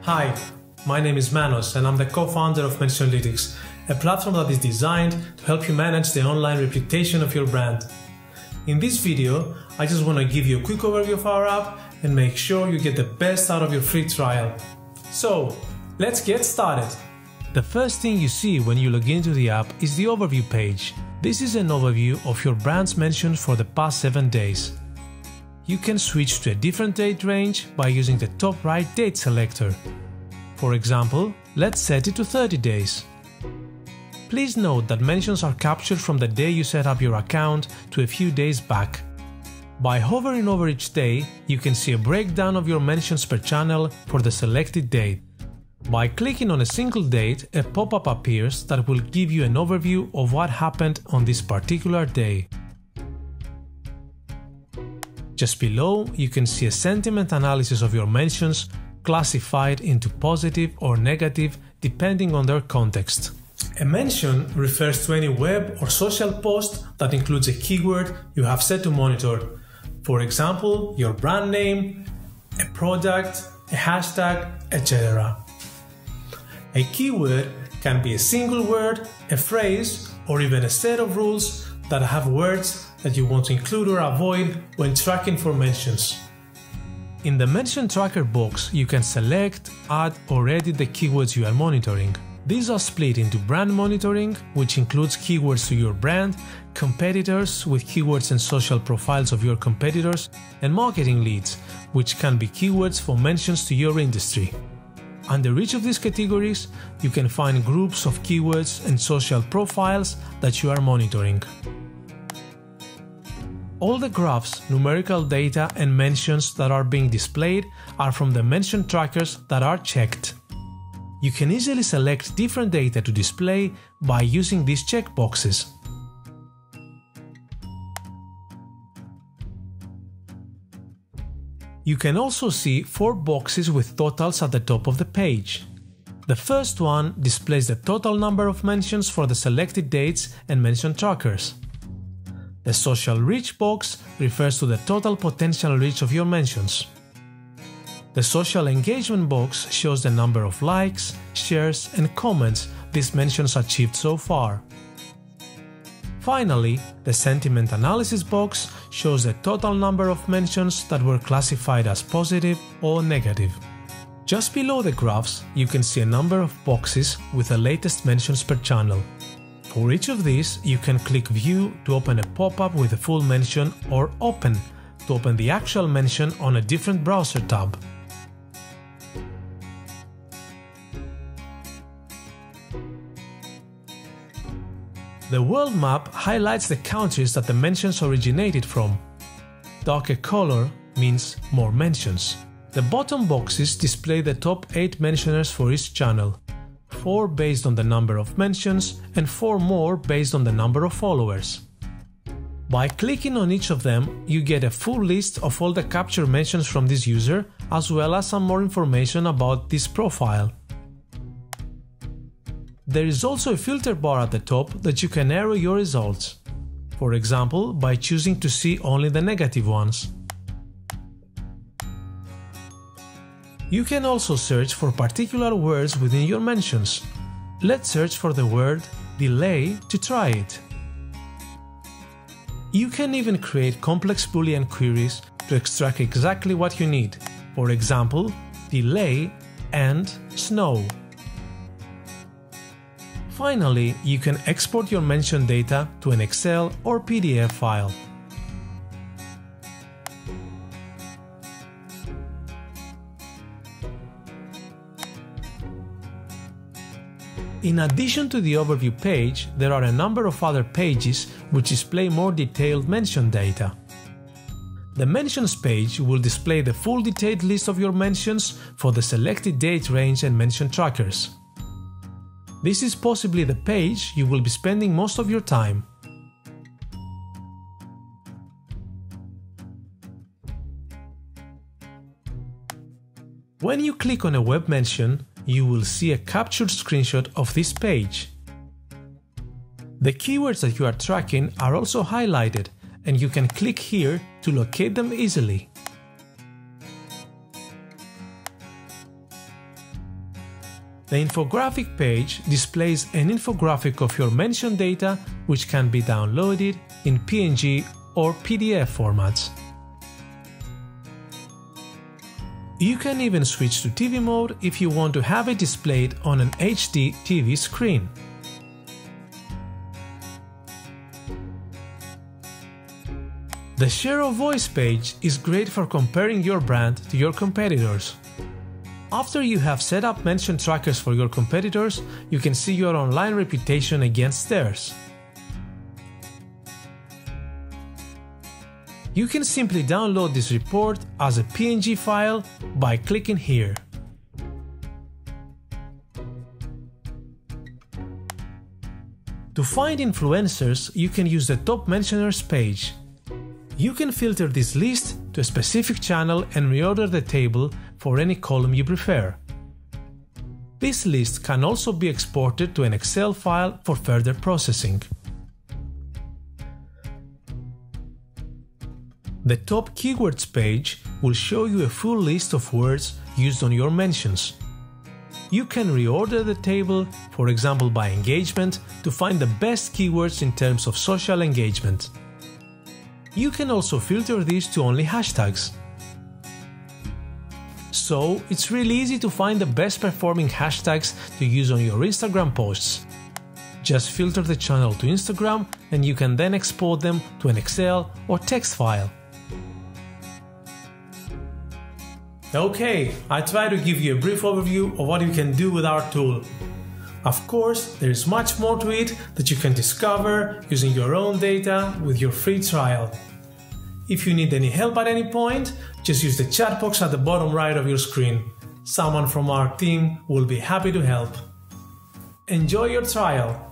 Hi, my name is Manos and I'm the co-founder of Mentionlytics, a platform that is designed to help you manage the online reputation of your brand. In this video, I just want to give you a quick overview of our app and make sure you get the best out of your free trial. So, let's get started. The first thing you see when you log into the app is the overview page. This is an overview of your brand's mentions for the past 7 days. You can switch to a different date range by using the top right date selector. For example, let's set it to 30 days. Please note that mentions are captured from the day you set up your account to a few days back. By hovering over each day, you can see a breakdown of your mentions per channel for the selected date. By clicking on a single date, a pop-up appears that will give you an overview of what happened on this particular day. Just below, you can see a sentiment analysis of your mentions, classified into positive or negative depending on their context. A mention refers to any web or social post that includes a keyword you have set to monitor. For example, your brand name, a product, a hashtag, etc. A keyword can be a single word, a phrase, or even a set of rules that have words that you want to include or avoid when tracking for mentions. In the mention tracker box, you can select, add, or edit the keywords you are monitoring. These are split into brand monitoring, which includes keywords to your brand, competitors with keywords and social profiles of your competitors, and marketing leads, which can be keywords for mentions to your industry. Under each of these categories, you can find groups of keywords and social profiles that you are monitoring. All the graphs, numerical data, and mentions that are being displayed are from the mention trackers that are checked. You can easily select different data to display by using these checkboxes. You can also see 4 boxes with totals at the top of the page. The first one displays the total number of mentions for the selected dates and mention trackers. The social reach box refers to the total potential reach of your mentions. The social engagement box shows the number of likes, shares, and comments these mentions achieved so far. Finally, the sentiment analysis box shows the total number of mentions that were classified as positive or negative. Just below the graphs, you can see a number of boxes with the latest mentions per channel. For each of these, you can click View to open a pop-up with a full mention, or Open to open the actual mention on a different browser tab. The world map highlights the countries that the mentions originated from. Darker color means more mentions. The bottom boxes display the top 8 mentioners for each channel. 4 based on the number of mentions and 4 more based on the number of followers. By clicking on each of them, you get a full list of all the captured mentions from this user, as well as some more information about this profile. There is also a filter bar at the top that you can narrow your results. For example, by choosing to see only the negative ones. You can also search for particular words within your mentions. Let's search for the word delay to try it. You can even create complex Boolean queries to extract exactly what you need. For example, delay and snow. Finally, you can export your mention data to an Excel or PDF file. In addition to the overview page, there are a number of other pages which display more detailed mention data. The mentions page will display the full detailed list of your mentions for the selected date range and mention trackers. This is possibly the page you will be spending most of your time. When you click on a web mention, you will see a captured screenshot of this page. The keywords that you are tracking are also highlighted, and you can click here to locate them easily. The infographic page displays an infographic of your mentioned data, which can be downloaded in PNG or PDF formats. You can even switch to TV mode if you want to have it displayed on an HD TV screen. The Share of Voice page is great for comparing your brand to your competitors. After you have set up mention trackers for your competitors, you can see your online reputation against theirs. You can simply download this report as a PNG file by clicking here. To find influencers, you can use the Top Mentioners page. You can filter this list to a specific channel and reorder the table for any column you prefer. This list can also be exported to an Excel file for further processing. The Top Keywords page will show you a full list of words used on your mentions. You can reorder the table, for example by engagement, to find the best keywords in terms of social engagement. You can also filter these to only hashtags. So it's really easy to find the best performing hashtags to use on your Instagram posts. Just filter the channel to Instagram and you can then export them to an Excel or text file. Okay, I try to give you a brief overview of what you can do with our tool. Of course, there is much more to it that you can discover using your own data with your free trial. If you need any help at any point, just use the chat box at the bottom right of your screen. Someone from our team will be happy to help. Enjoy your trial!